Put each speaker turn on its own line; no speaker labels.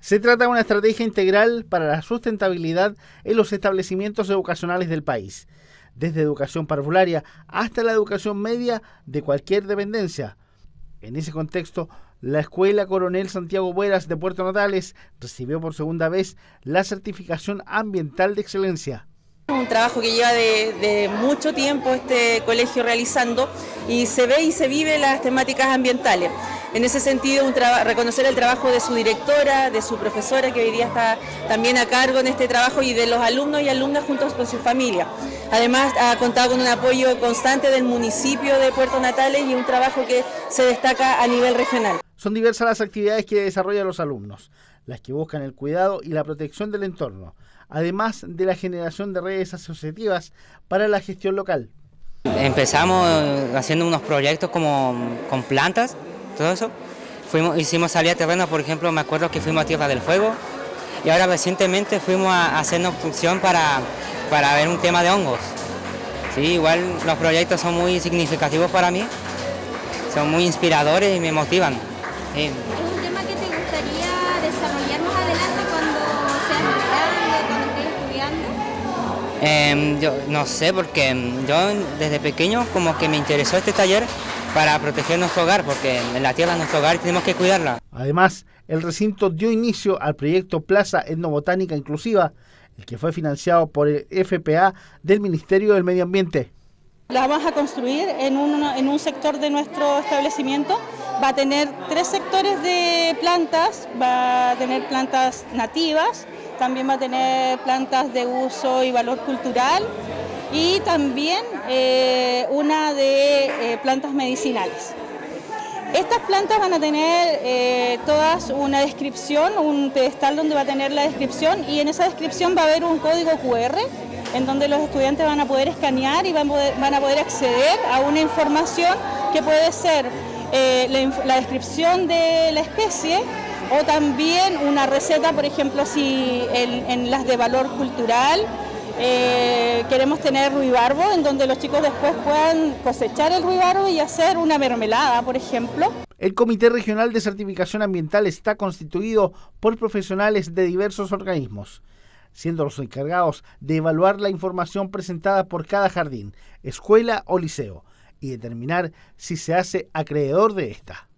Se trata de una estrategia integral para la sustentabilidad en los establecimientos educacionales del país, desde educación parvularia hasta la educación media de cualquier dependencia. En ese contexto, la Escuela Coronel Santiago Bueras de Puerto Natales recibió por segunda vez la certificación ambiental de excelencia.
Un trabajo que lleva de mucho tiempo este colegio realizando y se ve y se vive las temáticas ambientales. En ese sentido, reconocer el trabajo de su directora, de su profesora, que hoy día está también a cargo en este trabajo, y de los alumnos y alumnas juntos con su familia. Además, ha contado con un apoyo constante del municipio de Puerto Natales y un trabajo que se destaca a nivel regional.
Son diversas las actividades que desarrollan los alumnos, las que buscan el cuidado y la protección del entorno, además de la generación de redes asociativas para la gestión local.
Empezamos haciendo unos proyectos como con plantas, todo eso. Hicimos salida a terreno, por ejemplo, me acuerdo que fuimos a Tierra del Fuego, y ahora recientemente fuimos a hacer una función para ver un tema de hongos. Sí, igual los proyectos son muy significativos para mí, son muy inspiradores y me motivan. Sí.
¿Es un tema que te gustaría desarrollar más adelante cuando seas grande, cuando estés estudiando?
Yo no sé, porque yo desde pequeño como que me interesó este taller para proteger nuestro hogar, porque la tierra es nuestro hogar y tenemos que cuidarla.
Además, el recinto dio inicio al proyecto Plaza Etnobotánica Inclusiva, el que fue financiado por el FPA del Ministerio del Medio Ambiente.
La vamos a construir en un sector de nuestro establecimiento. Va a tener 3 sectores de plantas, va a tener plantas nativas, también va a tener plantas de uso y valor cultural, y también una de plantas medicinales. Estas plantas van a tener todas una descripción, un pedestal donde va a tener la descripción, y en esa descripción va a haber un código QR en donde los estudiantes van a poder escanear y van a poder acceder a una información que puede ser la descripción de la especie, o también una receta, por ejemplo, si en las de valor cultural queremos tener ruibarbo, en donde los chicos después puedan cosechar el ruibarbo y hacer una mermelada, por ejemplo.
El Comité Regional de Certificación Ambiental está constituido por profesionales de diversos organismos, siendo los encargados de evaluar la información presentada por cada jardín, escuela o liceo, y determinar si se hace acreedor de esta.